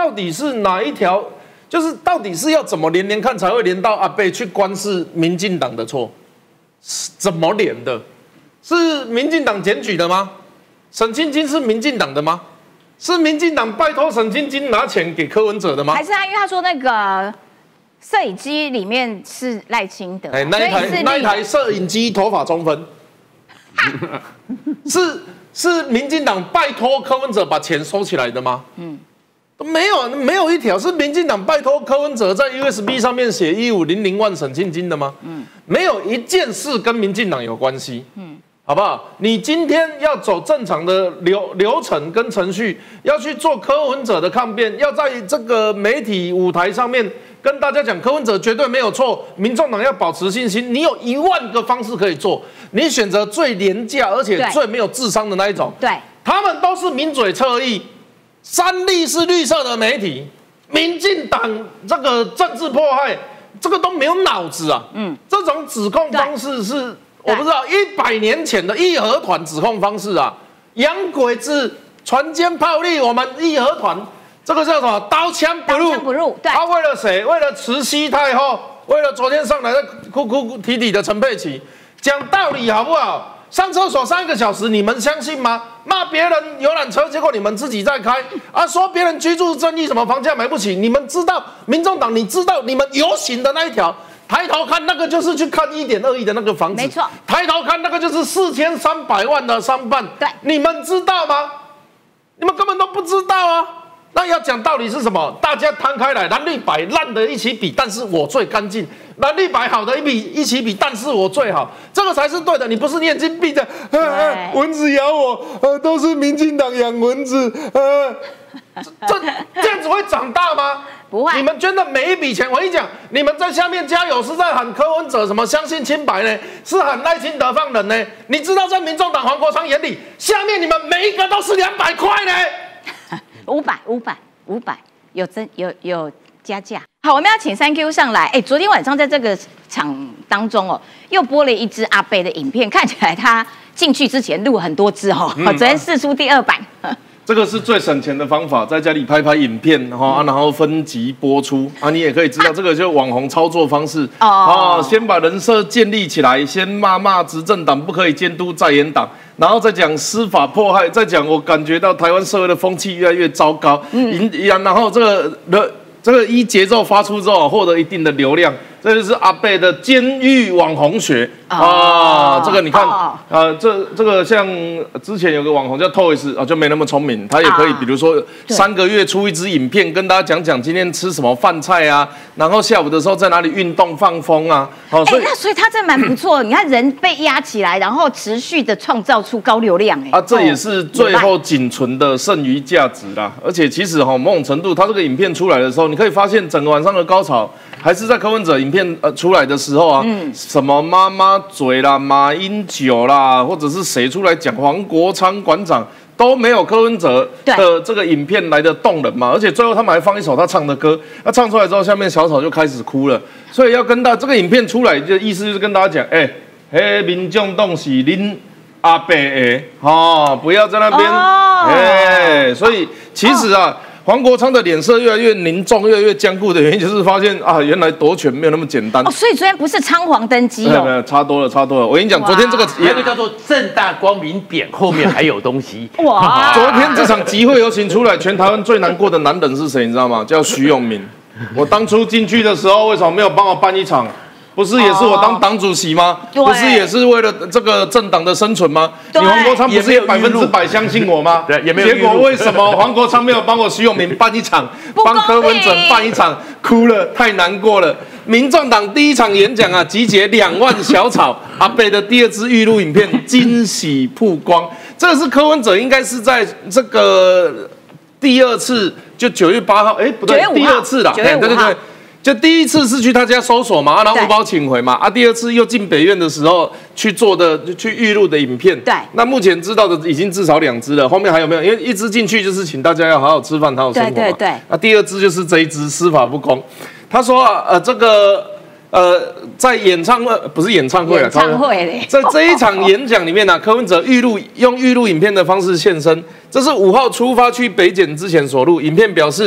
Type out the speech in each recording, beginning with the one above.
到底是哪一条？就是到底是要怎么连看才会连到阿伯去官是民进党的错？怎么连的？是民进党检举的吗？沈清金是民进党的吗？是民进党拜托沈清金拿钱给柯文哲的吗？ 还是因为他说那个摄影机里面是赖清德， 那一台摄影机头发中分，是民进党拜托柯文哲把钱收起来的吗？没有一条是民进党拜托柯文哲在 USB 上面写1500万沈庆金的吗？没有一件事跟民进党有关系。好不好？你今天要走正常的流程跟程序，要去做柯文哲的抗辩，要在这个媒体舞台上面跟大家讲柯文哲绝对没有错，民众党要保持信心。你有10000个方式可以做，你选择最廉价而且最没有智商的那一种。 对，他们都是名嘴侧翼，三立是绿色的媒体，民进党这个政治迫害，这个都没有脑子啊。这种指控方式是。我不知道100年前的义和团指控方式啊，洋鬼子船坚炮利，我们义和团这个叫什么？刀枪不入。对。他为了谁？为了慈禧太后，为了昨天上来的哭哭啼啼的陈佩琪，讲道理好不好？上厕所3个小时，你们相信吗？骂别人游览车，结果你们自己在开啊！说别人居住正义，什么房价买不起，你们知道？民众党，你知道你们游行的那一条？抬头看那个就是去看1.2亿的那个房子， 没错。 抬头看那个就是4300万的商办， 对， 你们知道吗？你们根本都不知道啊！那要讲道理是什么？大家摊开来，蓝绿白烂的一起比，但是我最干净；蓝绿白好的一起比，但是我最好，这个才是对的。你不是眼睛闭着，蚊子咬我，都是民进党养蚊子，这样子会长大吗？ 不会。 你们捐的每一笔钱，我跟你讲，你们在下面加油是在喊柯文哲什么相信清白呢？是喊赖清德放人呢？你知道在民众党黄国昌眼里，下面你们每一个都是200块呢 ？500，有加价。好，我们要请3Q 上来。昨天晚上在这个场当中哦，又播了一支阿伯的影片，看起来他进去之前录很多支哦，昨天释出第2版。 这个是最省钱的方法，在家里拍影片然后分集播出啊，你也可以知道这个就是网红操作方式先把人设建立起来，先骂执政党不可以监督在野党，然后再讲司法迫害，再讲我感觉到台湾社会的风气越来越糟糕，然后这个节奏发出之后获得一定的流量。这就是阿伯的监狱网红学这个你看这个像之前有个网红叫 Toys 就没那么聪明，他也可以比如说3个月出一支影片，跟大家讲今天吃什么饭菜啊，然后下午的时候在哪里运动放风啊。 所以他这蛮不错，你看人被压起来，然后持续的创造出高流量这也是最后仅存的剩余价值啦。而且其实某种程度，他这个影片出来的时候，你可以发现整个晚上的高潮还是在柯文哲影片出来的时候啊，什么妈妈嘴啦、马英九啦，或者是谁出来讲黄国昌馆长，都没有柯文哲的这个影片来的动人嘛。而且最后他们还放一首他唱的歌，他唱出来之后，下面小草就开始哭了。所以要跟这个影片出来的意思就是跟大家讲，民众党是恁阿伯的不要在那边所以其实啊。黄国昌的脸色越来越凝重，越来越僵固的原因，就是发现原来夺权没有那么简单所以昨天不是仓皇登基没有，差多了。我跟你讲，昨天这个叫做正大光明匾后面还有东西。 昨天这场集会游行出来，全台湾最难过的男人是谁？你知道吗？叫徐永明。我当初进去的时候，为什么没有帮我办一场？不是也是我当党主席吗？不是也是为了这个政党的生存吗？你黄国昌不是也100%相信我吗？ 对，也没有。 结果为什么黄国昌没有帮我徐永明办一场，帮柯文哲办一场？哭了，太难过了。民众党第1场演讲啊，集结2万小草，阿伯的第2支预录影片惊喜曝光。这个是柯文哲应该是在这个第2次，就9月8号，不对，第2次啦，对。就第1次是去他家搜索嘛，然后5包请回嘛，第2次又进北院的时候去做的，去预录的影片。 对， 那目前知道的已经至少2支了，后面还有没有？因为1支进去就是请大家要好好吃饭，好好生活嘛。 对。 第2支就是这一支司法不公。他说这个在演唱会不是演唱会啊，在这一场演讲里面呢，柯文哲用预录影片的方式现身，这是5号出发去北检之前所录影片，表示。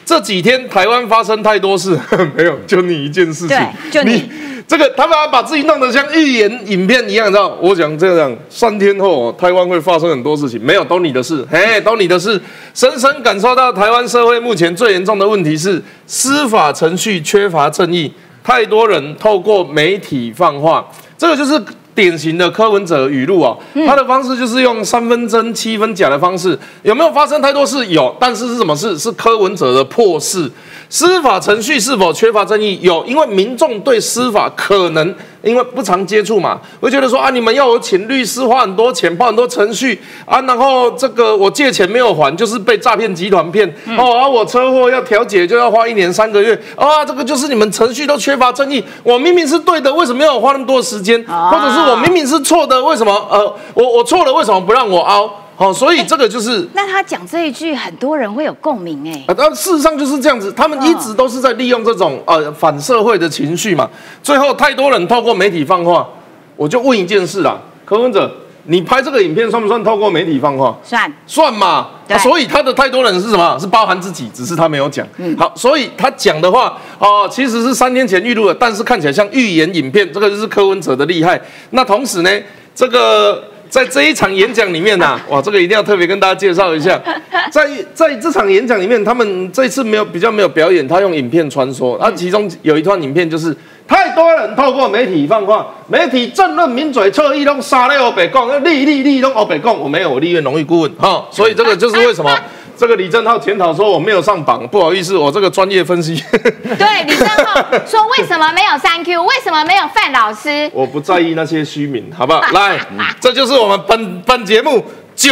这几天台湾发生太多事，没有，就你一件事情， 对，就你这个他们把自己弄得像预言影片一样，你知道？我讲这样，3天后台湾会发生很多事情，没有，都你的事，都你的事。深深感受到台湾社会目前最严重的问题是司法程序缺乏正义，太多人透过媒体放话，这个就是典型的柯文哲语录啊，他的方式就是用3分真7分假的方式。有没有发生太多事？有，但是是什么事？是柯文哲的破事。司法程序是否缺乏正义？有，因为民众对司法可能因为不常接触嘛，会觉得说啊，你们要我请律师花很多钱，跑很多程序啊，然后这个我借钱没有还，就是被诈骗集团骗我车祸要调解就要花1年3个月啊，这个就是你们程序都缺乏正义。我明明是对的，为什么要我花那么多时间？或者是我明明是错的，为什么我错了，为什么不让我凹？所以这个就是， 那他讲这一句，很多人会有共鸣但事实上就是这样子，他们一直都是在利用这种反社会的情绪嘛。最后太多人透过媒体放话，我就问一件事啦，柯文哲，你拍这个影片算不算透过媒体放话？算嘛。所以他的太多人是什么？是包含自己，只是他没有讲。好，所以他讲的话其实是3天前预录的，但是看起来像预言影片，这个就是柯文哲的厉害。那同时呢，这个。在这一场演讲里面哇，这个一定要特别跟大家介绍一下。在这场演讲里面，他们这次比较没有表演，他用影片穿梭。其中有一段影片就是太多人透过媒体放话，媒体政论名嘴侧翼都杀了欧北共，立都欧北共，我没有，我立院荣誉顾问所以这个就是为什么。这个李正浩检讨说我没有上榜，不好意思，我这个专业分析。 对，李正浩说为什么没有3Q，为什么没有范老师？ 我不在意那些虚名，好不好？来，这就是我们本节目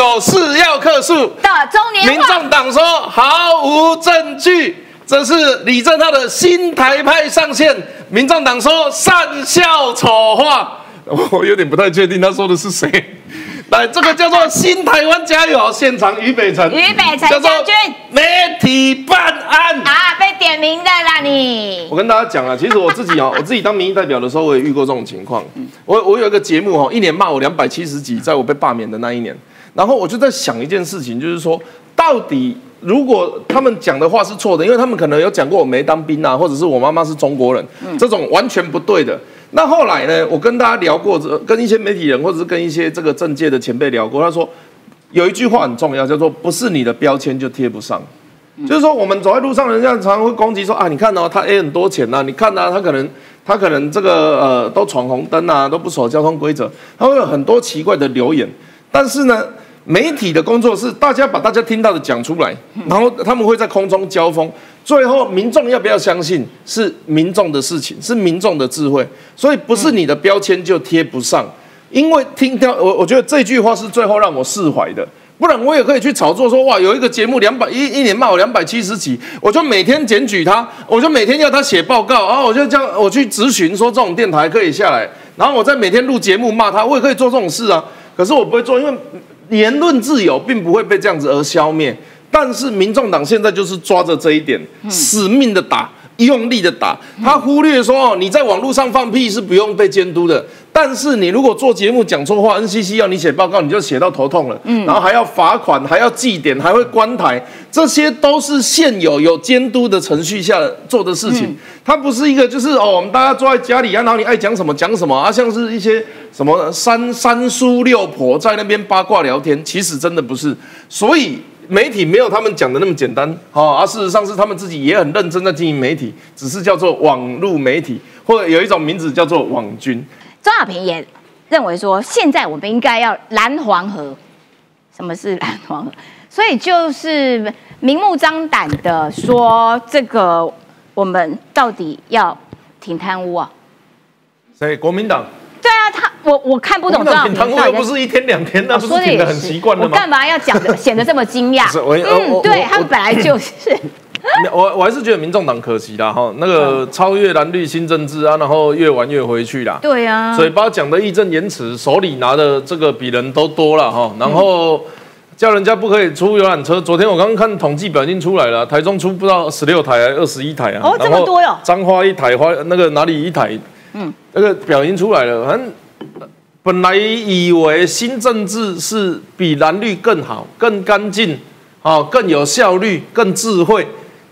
94要客诉的中年话。 民众党说毫无证据，这是李正浩的新台派上线。民众党说善笑丑话，我有点不太确定他说的是谁。来，这个叫做新台湾加油，现场于北辰将军， 媒体办案被点名的啦你。 我跟大家讲啊，其实我自己当民意代表的时候，我也遇过这种情况。我有一个节目1年骂我270几，在我被罢免的那一年，然后我就在想一件事情，就是说，到底如果他们讲的话是错的，因为他们可能有讲过我没当兵啊，或者是我妈妈是中国人，这种完全不对的。那后来呢？我跟大家聊过，跟一些媒体人或者是跟一些这个政界的前辈聊过，他说有一句话很重要，叫做不是你的标签就贴不上。就是说我们走在路上，人家常常会攻击说你看他 A 很多钱你看他可能这个都闯红灯都不守交通规则，他会有很多奇怪的留言。但是呢，媒体的工作是大家把大家听到的讲出来，然后他们会在空中交锋。最后，民众要不要相信是民众的事情，是民众的智慧，所以不是你的标签就贴不上。因为我觉得这句话是最后让我释怀的，不然我也可以去炒作说哇，有一个节目一年骂我270几，我就每天检举他，我就每天要他写报告，然后我就这样我去质询说这种电台可以下来，然后我再每天录节目骂他，我也可以做这种事啊。可是我不会做，因为言论自由并不会被这样子而消灭。但是民众党现在就是抓着这一点，死命的打，用力的打。他忽略说你在网络上放屁是不用被监督的，但是你如果做节目讲错话 ，NCC 要你写报告，你就写到头痛了，然后还要罚款，还要记点，还会关台，这些都是现有监督的程序下做的事情。它不是一个就是我们大家坐在家里然后你爱讲什么讲什么像是一些什么三叔六婆在那边八卦聊天，其实真的不是，所以。媒体没有他们讲的那么简单事实上是他们自己也很认真在经营媒体，只是叫做网络媒体，或者有一种名字叫做网军。 钟小平也认为说，现在我们应该要蓝黄河。什么是蓝黄河？所以就是明目张胆的说，这个我们到底要挺贪污谁？国民党？ 对啊，我看不懂这样。 贪污又不是1天2天，那不是挺得很习惯的吗？ 我干嘛要讲的显得这么惊讶？对他们本来就是。 我还是觉得民众党可惜啦那个超越蓝绿新政治然后越玩越回去啦。 对啊， 嘴巴讲的义正言辞，手里拿的这个比人都多了然后叫人家不可以出游览车。昨天我刚刚看统计表已经出来了，台中出不到16台还21台这么多哟。 彰化1台，那个哪里1台？那个表已经出来了。反正本来以为新政治是比蓝绿更好、更干净更有效率、更智慧。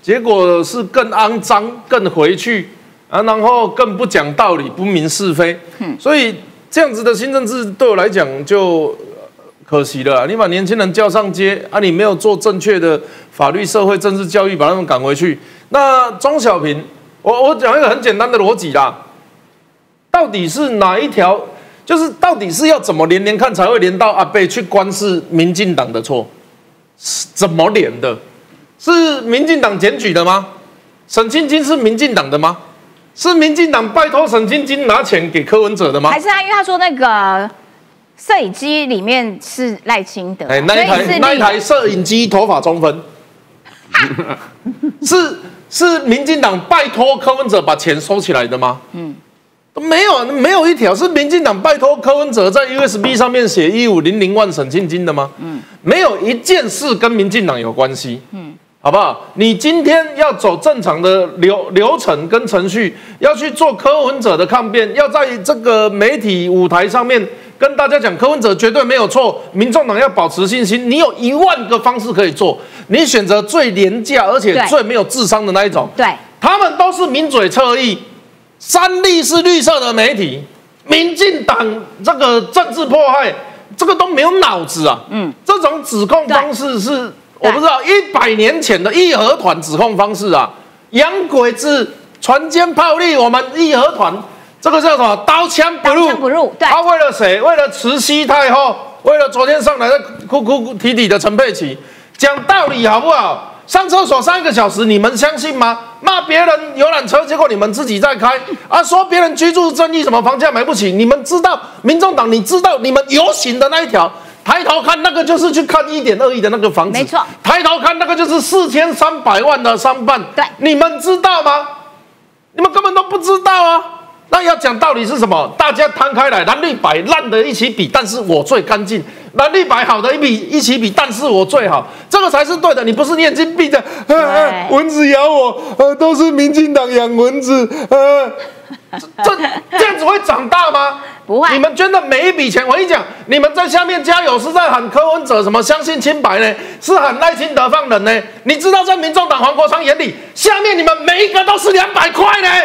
结果是更肮脏、更回去啊，然后更不讲道理、不明是非。所以这样子的新政治对我来讲就可惜了啦。你把年轻人叫上街啊，你没有做正确的法律、社会、政治教育，把他们赶回去。那钟小平，我讲一个很简单的逻辑啦，到底是哪一条？就是到底是要怎么连看才会连到阿伯去关是民进党的错？怎么连的？是民进党检举的吗？沈清金是民进党的吗？是民进党拜托沈清金拿钱给柯文哲的吗？ 还是因为他说那个摄影机里面是赖清德， 那一台摄影机头发中分，是民进党拜托柯文哲把钱收起来的吗？没有一条是民进党拜托柯文哲在 USB 上面写1500万沈庆金的吗？没有一件事跟民进党有关系。好不好？你今天要走正常的流程跟程序，要去做柯文哲的抗辩，要在这个媒体舞台上面跟大家讲柯文哲绝对没有错，民众党要保持信心。你有10000个方式可以做，你选择最廉价而且最没有智商的那一种。 对， 他们都是名嘴侧翼。三立是绿色的媒体，民进党这个政治迫害，这个都没有脑子啊！这种指控方式是我不知道100年前的义和团指控方式啊，洋鬼子船坚炮利，我们义和团这个叫什么刀枪不入？ 对， 他为了谁？为了慈禧太后，为了昨天上来的哭哭啼啼的陈佩琪，讲道理好不好？上厕所3个小时，你们相信吗？骂别人游览车，结果你们自己在开啊！说别人居住正义，什么房价买不起，你们知道？民众党，你知道你们游行的那一条，抬头看那个就是去看1.2亿的那个房子， 没错。 抬头看那个就是4300万的商办， 对， 你们知道吗？你们根本都不知道啊！那要讲道理是什么？大家摊开来，蓝绿白烂的一起比，但是我最干净；蓝绿白好的一起比，但是我最好，这个才是对的。你不是眼睛闭着，蚊子咬我，都是民进党养蚊子，这样子会长大吗？ 不会。 你们捐的每一笔钱，我跟你讲，你们在下面加油是在喊柯文哲什么相信清白呢？是喊赖清德放人呢？你知道在民众党黄国昌眼里，下面你们每一个都是200块呢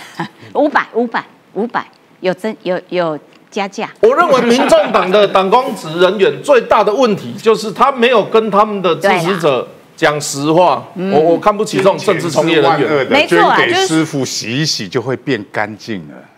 ？500有加价。 我认为民众党的党公职人员最大的问题就是他没有跟他们的支持者讲实话。我看不起这种政治从业人员。 没错， 捐给师傅洗一洗就会变干净了。